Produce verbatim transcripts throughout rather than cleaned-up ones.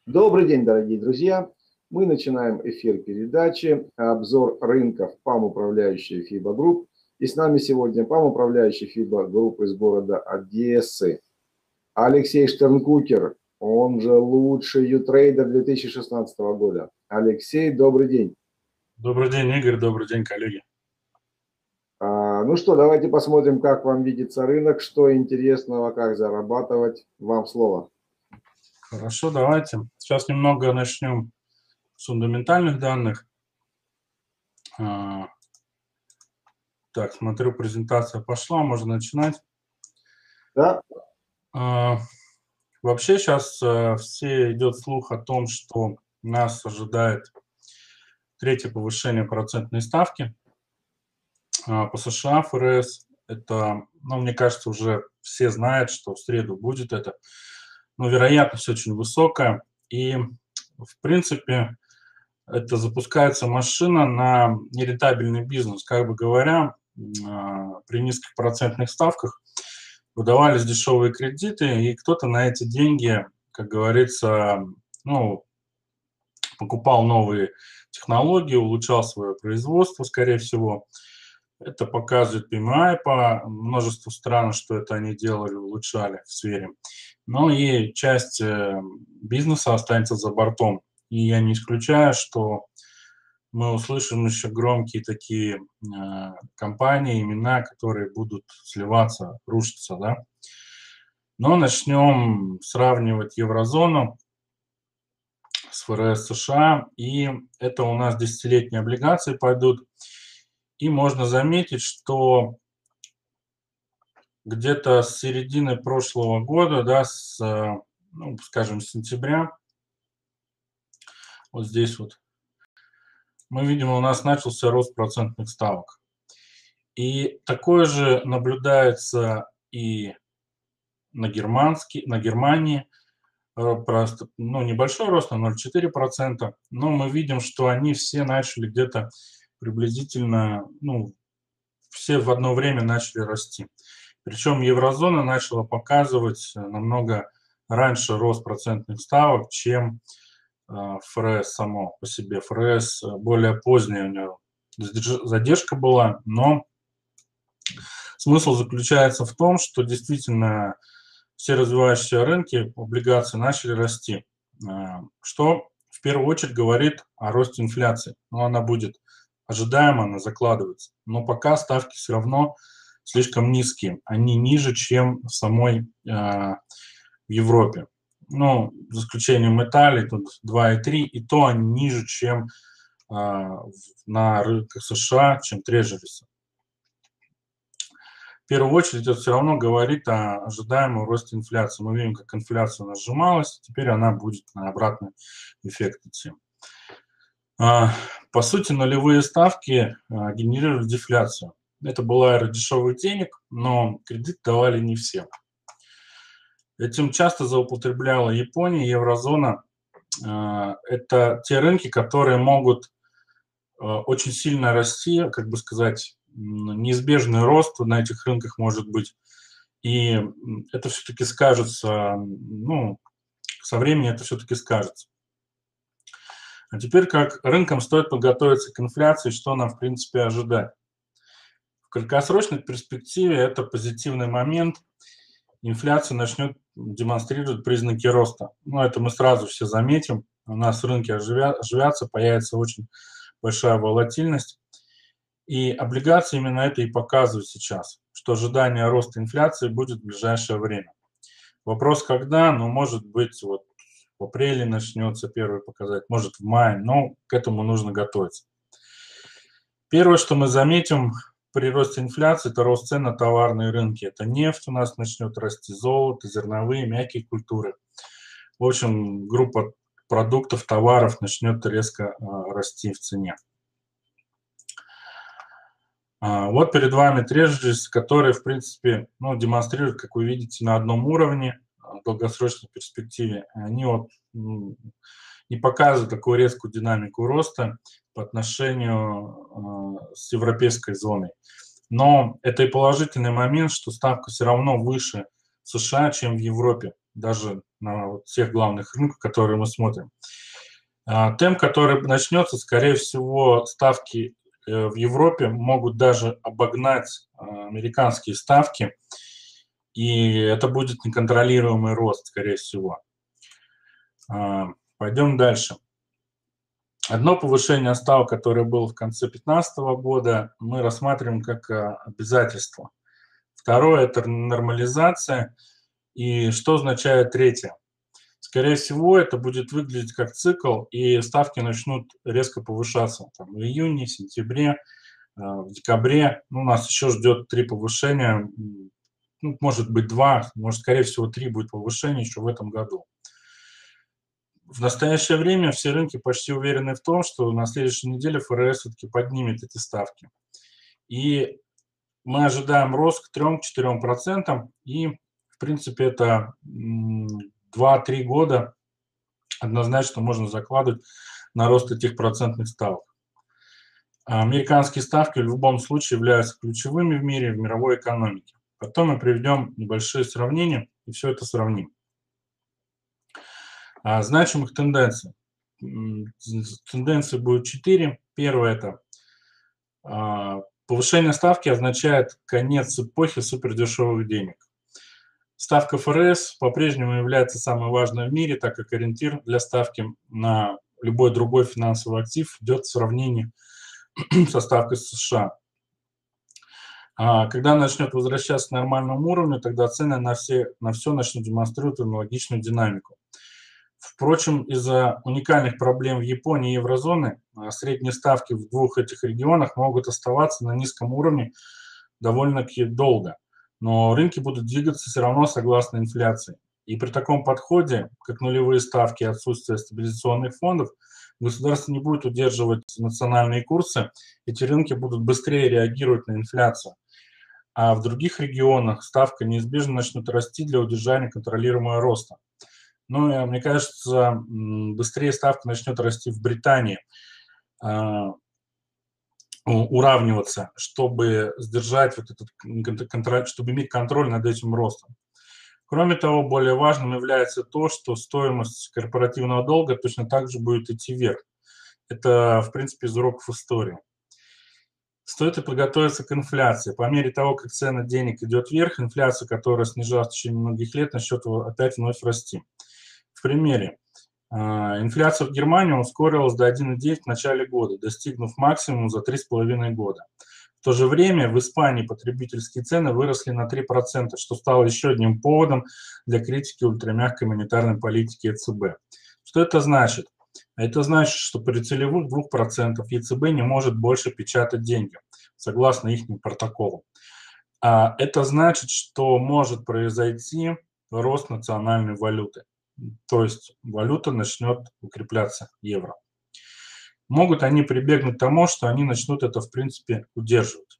Добрый день, дорогие друзья! Мы начинаем эфир передачи «Обзор рынков ПАМ-управляющей ФИБА Групп». И с нами сегодня ПАМ-управляющий ФИБА Групп из города Одессы Алексей Штернкукер, он же лучший ютрейдер две тысячи шестнадцатого года. Алексей, добрый день! Добрый день, Игорь, добрый день, коллеги. А, ну что, давайте посмотрим, как вам видится рынок, что интересного, как зарабатывать. Вам слово. Хорошо, давайте. Сейчас немного начнем с фундаментальных данных. А, так, смотрю, презентация пошла, можно начинать. Да. А, вообще сейчас а, все идет слух о том, что нас ожидает третье повышение процентной ставки а, по США, ФРС. Это, ну, мне кажется, уже все знают, что в среду будет это. Но вероятность очень высокая. И, в принципе, это запускается машина на нерентабельный бизнес. Как бы говоря, при низких процентных ставках выдавались дешевые кредиты, и кто-то на эти деньги, как говорится, ну, покупал новые технологии, улучшал свое производство, скорее всего. Это показывает пи эм ай по множеству стран, что это они делали, улучшали в сфере. Но и часть бизнеса останется за бортом. И я не исключаю, что мы услышим еще громкие такие э, компании, имена, которые будут сливаться, рушиться, да. Но начнем сравнивать еврозону с ФРС США, и это у нас десятилетние облигации пойдут. И можно заметить, что где-то с середины прошлого года, да, с, ну, скажем, с сентября, вот здесь вот, мы видим, у нас начался рост процентных ставок. И такое же наблюдается и на, германский, на Германии, просто, ну, небольшой рост на ноль целых четыре десятых процента, но мы видим, что они все начали где-то приблизительно, ну, все в одно время начали расти. Причем еврозона начала показывать намного раньше рост процентных ставок, чем ФРС само по себе. ФРС более поздняя у него задержка была, но смысл заключается в том, что действительно все развивающиеся рынки облигаций начали расти, что в первую очередь говорит о росте инфляции. Но она будет ожидаемо, она закладывается. Но пока ставки все равно слишком низкие. Они ниже, чем в самой э, в Европе. Ну, за исключением Италии, тут два и три, и то они ниже, чем э, на рынках США, чем трежерисы. В первую очередь это все равно говорит о ожидаемом росте инфляции. Мы видим, как инфляция у нас сжималась, теперь она будет на обратный эффект идти. По сути, нулевые ставки генерировали дефляцию. Это была эра дешевых денег, но кредит давали не все. Этим часто злоупотребляла Япония, еврозона. Это те рынки, которые могут очень сильно расти, как бы сказать, неизбежный рост на этих рынках может быть. И это все-таки скажется, ну, со временем это все-таки скажется. А теперь как рынкам стоит подготовиться к инфляции, что нам, в принципе, ожидать. В краткосрочной перспективе это позитивный момент. Инфляция начнет демонстрировать признаки роста. Ну, это мы сразу все заметим. У нас рынки оживятся, появится очень большая волатильность. И облигации именно это и показывают сейчас, что ожидание роста инфляции будет в ближайшее время. Вопрос когда, ну, может быть, вот в апреле начнется первый показатель, может в мае, но к этому нужно готовиться. Первое, что мы заметим при росте инфляции, это рост цен на товарные рынки. Это нефть у нас начнет расти, золото, зерновые, мягкие культуры. В общем, группа продуктов, товаров начнет резко э, расти в цене. А, вот перед вами трежерис, которые, в принципе, ну, демонстрируют, как вы видите, на одном уровне в долгосрочной перспективе. Они вот не показывают такую резкую динамику роста по отношению э, с европейской зоной. Но это и положительный момент, что ставка все равно выше в США, чем в Европе, даже на вот всех главных рынках, которые мы смотрим. Темп, который начнется, скорее всего, ставки в Европе могут даже обогнать американские ставки, и это будет неконтролируемый рост, скорее всего. Пойдем дальше. Одно повышение ставок, которое было в конце две тысячи пятнадцатого года, мы рассматриваем как обязательство. Второе – это нормализация. И что означает третье? Скорее всего, это будет выглядеть как цикл, и ставки начнут резко повышаться. Там, в июне, сентябре, в декабре. Ну, нас еще ждет три повышения, ну, может быть два, может, скорее всего, три будет повышения еще в этом году. В настоящее время все рынки почти уверены в том, что на следующей неделе ФРС все-таки поднимет эти ставки. И мы ожидаем рост к трём-четырём процентам, и, в принципе, это два-три года однозначно можно закладывать на рост этих процентных ставок. Американские ставки в любом случае являются ключевыми в мире, в мировой экономике. Потом мы приведем небольшие сравнения и все это сравним. А значимых тенденций. Тенденций будет четыре. Первое – это повышение ставки означает конец эпохи супердешевых денег. Ставка ФРС по-прежнему является самой важной в мире, так как ориентир для ставки на любой другой финансовый актив идет в сравнении со ставкой США. А когда начнет возвращаться к нормальному уровню, тогда цены на все, на все начнут демонстрировать аналогичную динамику. Впрочем, из-за уникальных проблем в Японии и еврозоны средние ставки в двух этих регионах могут оставаться на низком уровне довольно-таки долго. Но рынки будут двигаться все равно согласно инфляции. И при таком подходе, как нулевые ставки и отсутствие стабилизационных фондов, государство не будет удерживать национальные курсы, эти рынки будут быстрее реагировать на инфляцию. А в других регионах ставка неизбежно начнет расти для удержания контролируемого роста. Ну, мне кажется, быстрее ставка начнет расти в Британии, уравниваться, чтобы сдержать вот этот контроль, чтобы иметь контроль над этим ростом. Кроме того, более важным является то, что стоимость корпоративного долга точно так же будет идти вверх. Это, в принципе, из уроков истории. Стоит и подготовиться к инфляции. По мере того, как цена денег идет вверх, инфляция, которая снижалась в течение многих лет, начнет опять вновь расти. В примере. Инфляция в Германии ускорилась до одной целой девяти десятых в начале года, достигнув максимума за три с половиной года. В то же время в Испании потребительские цены выросли на три процента, что стало еще одним поводом для критики ультрамягкой монетарной политики ЕЦБ. Что это значит? Это значит, что при целевых двух процентах ЕЦБ не может больше печатать деньги, согласно их протоколу. А это значит, что может произойти рост национальной валюты. То есть валюта начнет укрепляться, евро. Могут они прибегнуть к тому, что они начнут это, в принципе, удерживать.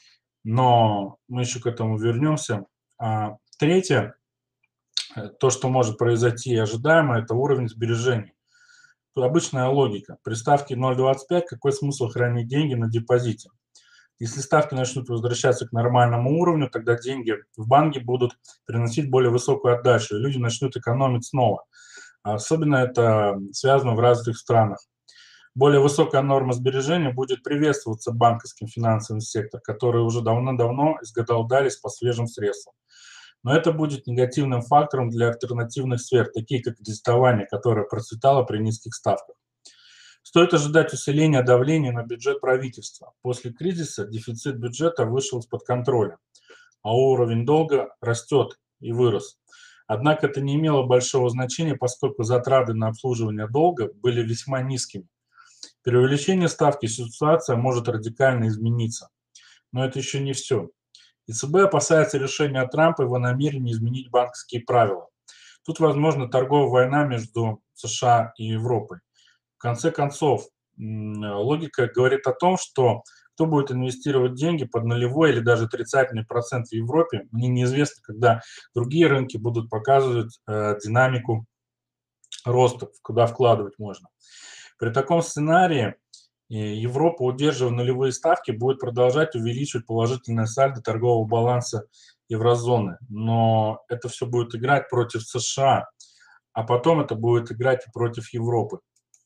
Но мы еще к этому вернемся. А третье, то, что может произойти и ожидаемо, это уровень сбережений. Тут обычная логика. При ставке ноль целых двадцать пять какой смысл хранить деньги на депозите? Если ставки начнут возвращаться к нормальному уровню, тогда деньги в банке будут приносить более высокую отдачу, и люди начнут экономить снова. Особенно это связано в развитых странах. Более высокая норма сбережения будет приветствоваться банковским финансовым сектором, который уже давно-давно изголодались по свежим средствам. Но это будет негативным фактором для альтернативных сфер, таких как кредитование, которое процветало при низких ставках. Стоит ожидать усиления давления на бюджет правительства. После кризиса дефицит бюджета вышел из-под контроля, а уровень долга растет и вырос. Однако это не имело большого значения, поскольку затраты на обслуживание долга были весьма низкими. При увеличении ставки ситуация может радикально измениться. Но это еще не все. ЕЦБ опасается решения Трампа и его намерения изменить банковские правила. Тут возможна торговая война между США и Европой. В конце концов, логика говорит о том, что кто будет инвестировать деньги под нулевой или даже отрицательный процент в Европе, мне неизвестно, когда другие рынки будут показывать э, динамику роста, куда вкладывать можно. При таком сценарии Европа, удерживая нулевые ставки, будет продолжать увеличивать положительное сальдо торгового баланса еврозоны. Но это все будет играть против США. а потом это будет играть против Европы.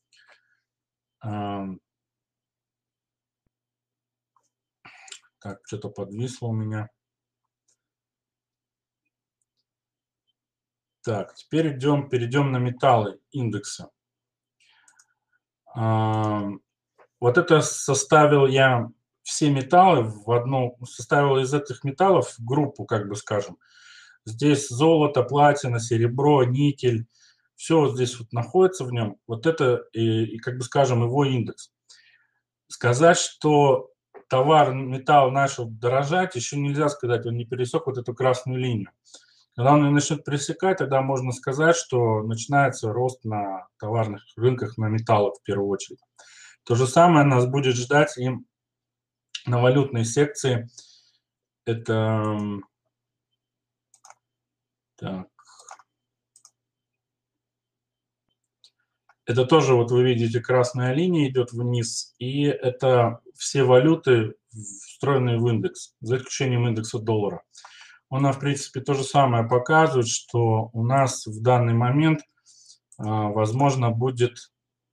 Так, что-то подвисло у меня. Так, теперь идем, перейдем на металлы индекса. Вот это составил я все металлы в одну, составил из этих металлов группу, как бы скажем. Здесь золото, платина, серебро, никель, все вот здесь вот находится в нем. Вот это, и, и как бы скажем, его индекс. Сказать, что товар, металл начал дорожать, еще нельзя сказать, он не пересек вот эту красную линию. Когда он начнет пересекать, тогда можно сказать, что начинается рост на товарных рынках, на металлах в первую очередь. То же самое нас будет ждать и на валютной секции. Это... Так. Это тоже, вот вы видите, красная линия идет вниз, и это все валюты, встроенные в индекс, за исключением индекса доллара. Он, в принципе, то же самое показывает, что у нас в данный момент, возможно, будет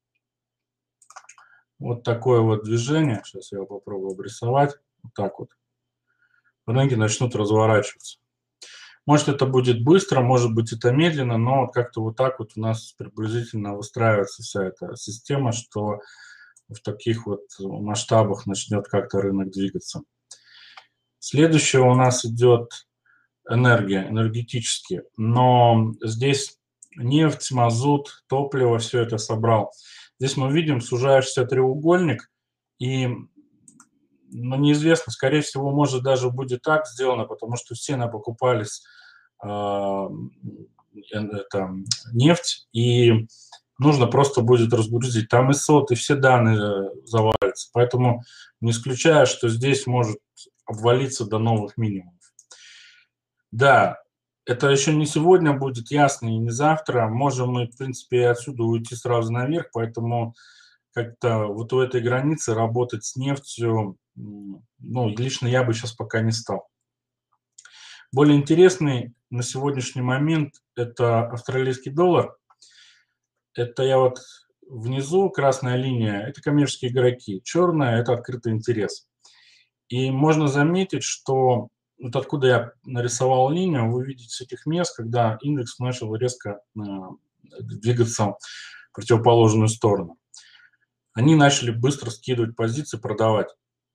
вот такое вот движение. Сейчас я его попробую обрисовать. Вот так вот. Рынки начнут разворачиваться. Может, это будет быстро, может быть, это медленно, но как-то вот так вот у нас приблизительно выстраивается вся эта система, что в таких вот масштабах начнет как-то рынок двигаться. Следующее у нас идет энергия, энергетические. Но здесь нефть, мазут, топливо, все это собрал. Здесь мы видим сужающийся треугольник, и ну, неизвестно, скорее всего, может даже будет так сделано, потому что все напокупались э, это, нефть, и нужно просто будет разгрузить. Там и сот, и все данные завалятся. Поэтому не исключаю, что здесь может обвалиться до новых минимумов. Да, это еще не сегодня будет ясно и не завтра. Можем мы, в принципе, отсюда уйти сразу наверх, поэтому как-то вот у этой границы работать с нефтью, ну, лично я бы сейчас пока не стал. Более интересный на сегодняшний момент это австралийский доллар. Это я вот внизу, красная линия, это коммерческие игроки, черная – это открытый интерес. И можно заметить, что вот откуда я нарисовал линию, вы видите с этих мест, когда индекс начал резко э, двигаться в противоположную сторону. Они начали быстро скидывать позиции, продавать.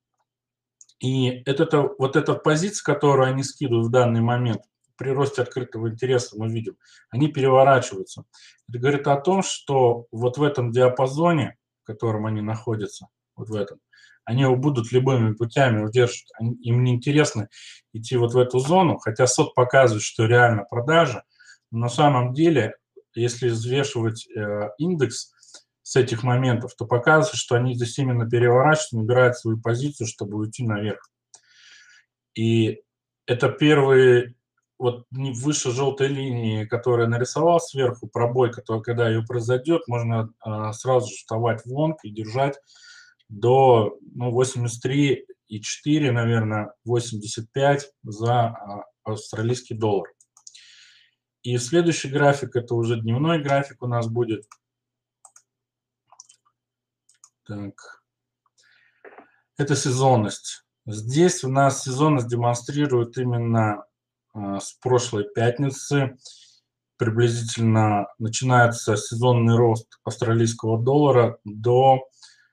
И это, вот эта позиция, которую они скидывают в данный момент, при росте открытого интереса мы видим, они переворачиваются. Это говорит о том, что вот в этом диапазоне, в котором они находятся, вот в этом, они его будут любыми путями удерживать. Им не интересно идти вот в эту зону, хотя сот показывает, что реально продажа. Но на самом деле, если взвешивать э, индекс с этих моментов, то показывается, что они здесь именно переворачиваются, набирают свою позицию, чтобы уйти наверх. И это первый, вот выше желтой линии, которую я нарисовал сверху, пробой, который, когда ее произойдет, можно э, сразу же вставать в лонг и держать до ну, восемьдесят три и четыре, наверное, восемьдесят пять за австралийский доллар. И следующий график, это уже дневной график у нас будет. Так. Это сезонность. Здесь у нас сезонность демонстрирует именно э, с прошлой пятницы. Приблизительно начинается сезонный рост австралийского доллара до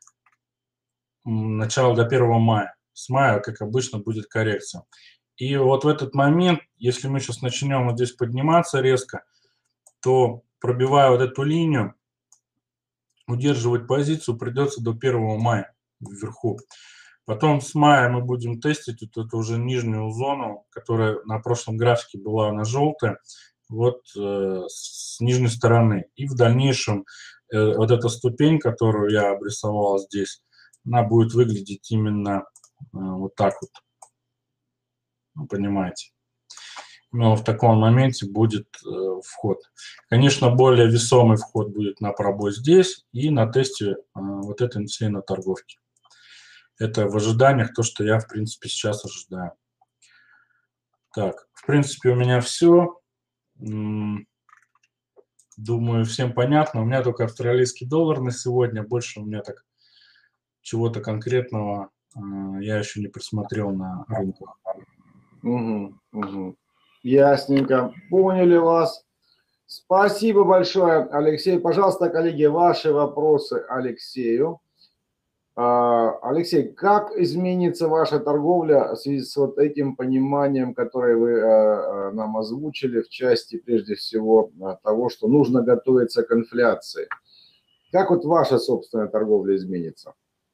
начала, до первого мая. С мая, как обычно, будет коррекция. И вот в этот момент, если мы сейчас начнем вот здесь подниматься резко, то, пробивая вот эту линию, удерживать позицию придется до первого мая вверху. Потом с мая мы будем тестить вот эту уже нижнюю зону, которая на прошлом графике была, она желтая, вот э, с нижней стороны. И в дальнейшем э, вот эта ступень, которую я обрисовал здесь, она будет выглядеть именно э, вот так вот. Вы понимаете. Но в таком моменте будет э, вход. Конечно, более весомый вход будет на пробой здесь и на тесте э, вот этой всей на торговке. Это в ожиданиях то, что я, в принципе, сейчас ожидаю. Так, в принципе, у меня все. думаю, всем понятно. У меня только австралийский доллар на сегодня, больше у меня так чего-то конкретного э, я еще не присмотрел на рынках. Угу, угу. Ясненько, поняли вас. Спасибо большое, Алексей. Пожалуйста, коллеги, ваши вопросы Алексею. Алексей, как изменится ваша торговля в связи с вот этим пониманием, которое вы нам озвучили в части, прежде всего, того, что нужно готовиться к инфляции? Как вот ваша собственная торговля изменится?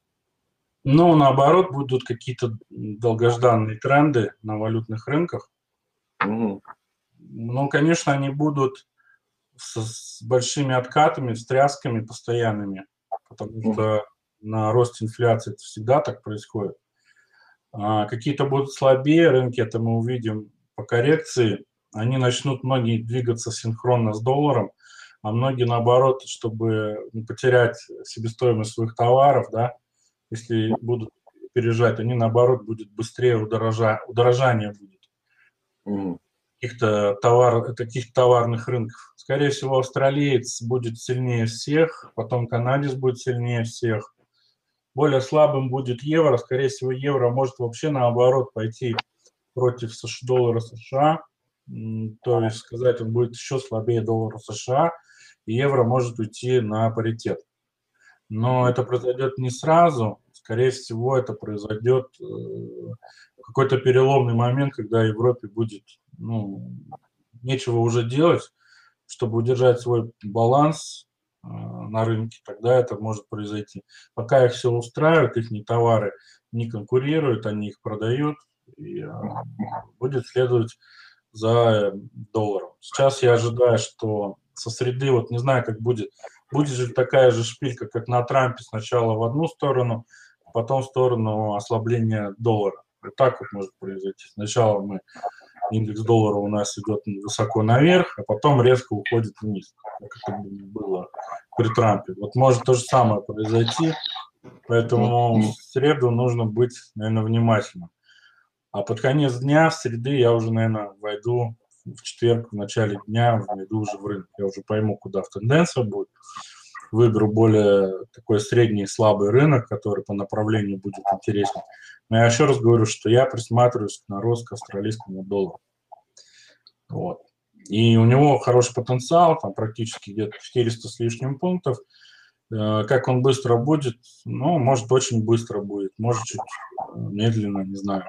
Ну, наоборот, будут какие-то долгожданные тренды на валютных рынках. Угу. Ну, конечно, они будут с, с большими откатами, встрясками постоянными, потому угу. что на рост инфляции это всегда так происходит. А какие-то будут слабее рынки, это мы увидим по коррекции. Они начнут многие двигаться синхронно с долларом, а многие наоборот, чтобы не потерять себестоимость своих товаров, да, если будут переезжать, они наоборот будет быстрее удорожа, удорожание будет mm. каких-то товар, таких товарных рынков. Скорее всего, австралиец будет сильнее всех, потом канадец будет сильнее всех. Более слабым будет евро, скорее всего, евро может вообще наоборот пойти против доллара США, то есть сказать, он будет еще слабее доллара США, и евро может уйти на паритет. Но это произойдет не сразу, скорее всего, это произойдет в какой-то переломный момент, когда Европе будет, ну, нечего уже делать, чтобы удержать свой баланс на рынке, тогда это может произойти. Пока их все устраивает, их товары не конкурируют, они их продают, и будет следовать за долларом. Сейчас я ожидаю, что со среды, вот не знаю, как будет, будет же такая же шпилька, как на Трампе, сначала в одну сторону, потом в сторону ослабления доллара. Вот так вот может произойти. Сначала мы, индекс доллара у нас идет высоко наверх, а потом резко уходит вниз, как это было при Трампе. Вот может то же самое произойти, поэтому в среду нужно быть, наверное, внимательным. А под конец дня, в среды, я уже, наверное, войду в четверг, в начале дня, войду уже в рынок. Я уже пойму, куда в тенденция будет. Выберу более такой средний слабый рынок, который по направлению будет интересен. Но я еще раз говорю, что я присматриваюсь на рост к австралийскому доллару. Вот. И у него хороший потенциал, там практически где-то четыреста с лишним пунктов. Как он быстро будет? Ну, может, очень быстро будет, может, чуть медленно, не знаю.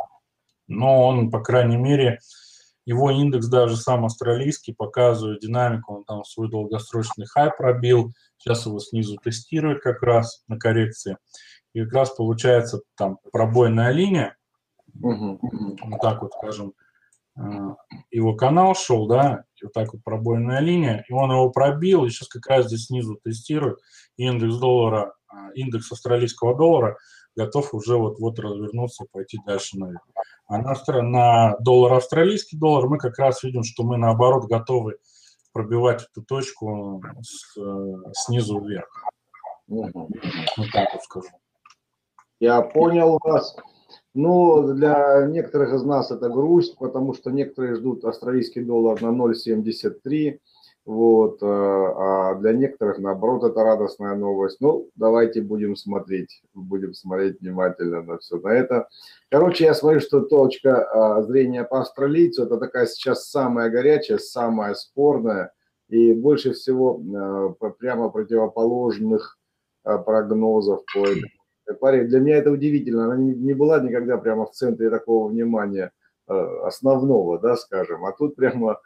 Но он, по крайней мере, его индекс даже сам австралийский показывает динамику, он там свой долгосрочный хай пробил, сейчас его снизу тестирует как раз на коррекции, и как раз получается там пробойная линия, uh-huh. вот так вот скажем, его канал шел, да, и вот так вот пробойная линия, и он его пробил, и сейчас как раз здесь снизу тестирует, и индекс доллара, индекс австралийского доллара готов уже вот-вот развернуться и пойти дальше наверх. А на, на доллар, австралийский доллар, мы как раз видим, что мы наоборот готовы пробивать эту точку с, снизу вверх. Угу. Вот так вот скажу. Я понял вас. Ну, для некоторых из нас это грусть, потому что некоторые ждут австралийский доллар на ноль семьдесят три. Вот, а для некоторых, наоборот, это радостная новость. Ну, давайте будем смотреть, будем смотреть внимательно на все на это. Короче, я смотрю, что точка зрения по австралийцу, это такая сейчас самая горячая, самая спорная, и больше всего прямо противоположных прогнозов по этой паре. Для меня это удивительно, она не была никогда прямо в центре такого внимания основного, да, скажем, а тут прямо...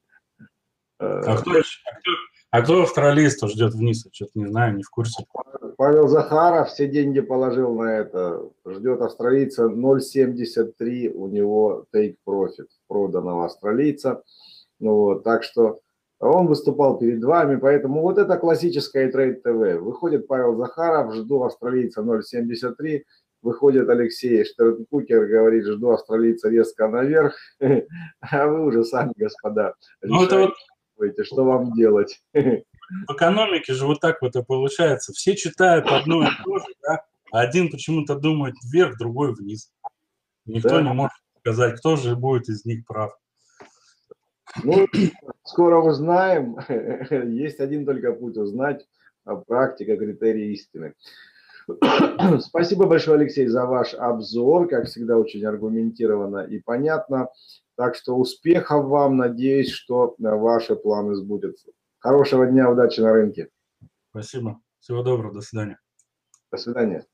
А кто, а кто, а кто австралист ждет вниз? Я что-то не знаю, не в курсе. Павел Захаров все деньги положил на это. Ждет австралийца ноль семьдесят три, у него take profit проданного австралийца. Ну, вот, так что он выступал перед вами, поэтому вот это классическое Трейд ТВ. Выходит Павел Захаров, жду австралийца ноль семьдесят три. Выходит Алексей Штернкукер, говорит, жду австралийца резко наверх. А вы уже сами, господа, решаете. Что вам делать? В экономике же вот так вот и получается. Все читают одно и то же, да? А один почему-то думает вверх, другой вниз. Никто да. не может сказать, кто же будет из них прав. Ну, Скоро узнаем. Есть один только путь узнать. Практика, критерии истины. Спасибо большое, Алексей, за ваш обзор. Как всегда, очень аргументированно и понятно. Так что успехов вам. Надеюсь, что ваши планы сбудутся. Хорошего дня, удачи на рынке. Спасибо. Всего доброго. До свидания. До свидания.